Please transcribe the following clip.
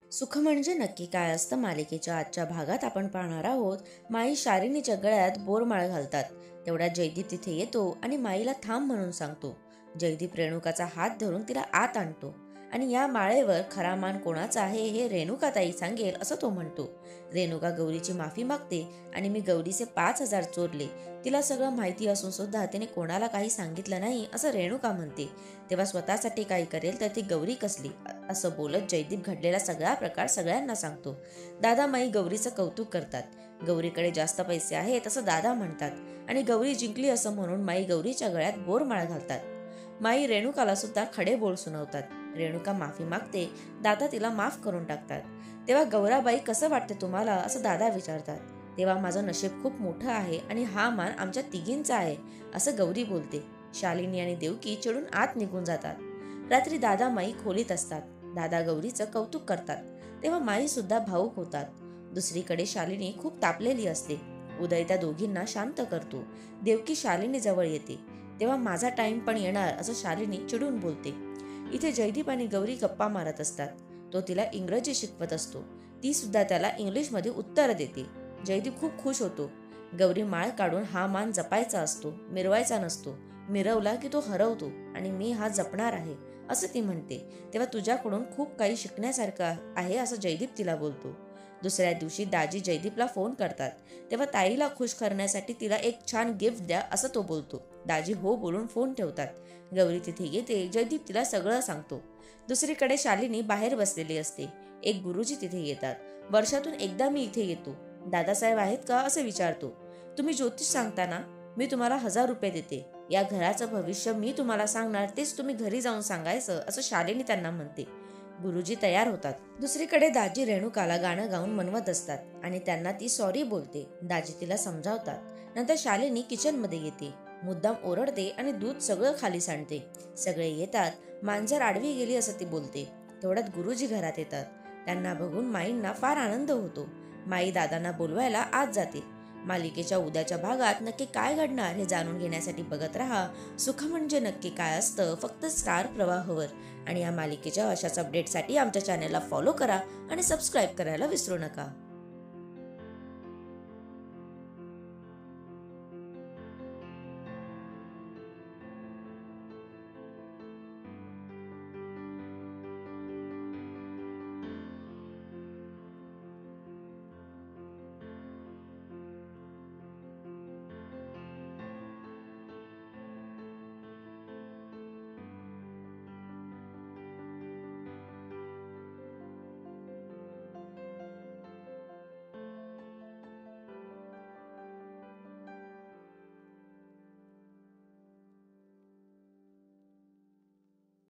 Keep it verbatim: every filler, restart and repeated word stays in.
सुख म्हणजे नक्की काय असतं मालिकेच्या आजच्या भागात आपण पाहणार आहोत. माई शालिनीच्या गळ्यात बोरमाळ घालतात. तेवढ्यात जयदीप तिथे येतो आणि माईला थांब म्हणून सांगतो. जयदीप रेणुकाचा हात धरून तिला आत आणतो आणि या माळेवर खरा मान कोणाचा आहे हे रेणुकाताई सांगेल असं तो म्हणतो. रेणुका गौरीची माफी मागते आणि मी गौरीचे पाच हजार चोरले, तिला सगळं माहिती असून सुद्धा तिने कोणाला काही सांगितलं नाही असं रेणुका म्हणते. तेव्हा स्वतःसाठी काही करेल तर ती गौरी कसली असं बोलत जयदीप घडलेला सगळा प्रकार सगळ्यांना सांगतो. दादा माई गौरीचं कौतुक करतात. गौरीकडे जास्त पैसे आहेत असं दादा म्हणतात आणि गौरी जिंकली असं म्हणून माई गौरीच्या गळ्यात बोरमाळ घालतात. माई रेणुकाला सुद्धा खडे बोल सुनावतात. रेणुका माफी मागते. दादा तिला माफ करून टाकतात. तेव्हा गौराबाई कसं वाटते तुम्हाला असं दादा विचारतात. तेव्हा माझं नशीब खूप मोठं आहे आणि हा मान आमच्या तिघींचा आहे असं गौरी बोलते. शालिनी आणि देवकी चिडून आत निघून जातात. रात्री दादा माई खोलीत असतात. दादा गौरीचं कौतुक करतात. तेव्हा माई सुद्धा भावूक होतात. दुसरीकडे शालिनी खूप तापलेली असते. उदय त्या दोघींना शांत करतो. देवकी शालिनी जवळ येते. तेव्हा माझा टाइम पण येणार असं शालिनी चिडून बोलते. इथे जयदीप आणि गौरी गप्पा मारत असतात. तो तिला इंग्रजी शिकवत असतो. ती सुद्धा त्याला इंग्लिशमध्ये उत्तर देते. जयदीप खूप खुश होतो. गौरी माळ काढून हा मान जपायचा असतो, मिरवायचा नसतो. मिरवला की तो हरवतो आणि मी हा जपणार आहे असं ती म्हणते. तेव्हा तुझ्याकडून खूप काही शिकण्यासारखं आहे असं जयदीप तिला बोलतो. दुसऱ्या दिवशी दाजी जयदीपला फोन करतात. तेव्हा ताईला खुश करण्यासाठी तिला एक छान गिफ्ट द्या असं तो बोलतो. दाजी हो बोलून फोन ठेवतात. गौरी तिथे येते. जयदीप तिला सगळं सांगतो. दुसरीकडे शालिनी बाहेर बसलेली असते. एक गुरुजी तिथे येतात. वर्षातून एकदा मी इथे येतो. दादासाहेब आहेत का असं विचारतो. तुम्ही ज्योतिष सांगता ना, मी तुम्हाला हजार रुपये देते. या घराचं भविष्य मी तुम्हाला सांगणार, तेच तुम्ही घरी जाऊन सांगायचं असं शालिनी त्यांना म्हणते. गुरुजी तयार होतात. दुसरीकडे दाजी रेणुकाला गाणं गाऊन मनवत असतात आणि त्यांना ती सॉरी बोलते. दाजी तिला समजावतात. नंतर शालिनी किचन मध्ये येते. मुद्दाम ओरडते आणि दूध सगळं खाली सांडते. सगळे येतात. मांजर आडवी गेली असं ती बोलते. तेवढ्यात गुरुजी घरात येतात. त्यांना बघून माईंना फार आनंद होतो. माई दादांना बोलवायला आत जाते. मालिकेच्या उद्याच्या भागात नक्की काय घडणार हे जाणून घेण्यासाठी बघत राहा सुख म्हणजे नक्की काय असतं, फक्त स्टार प्रवाहवर. आणि या मालिकेच्या अशाच अपडेटसाठी आमच्या चॅनलला फॉलो करा आणि सबस्क्राईब करायला विसरू नका.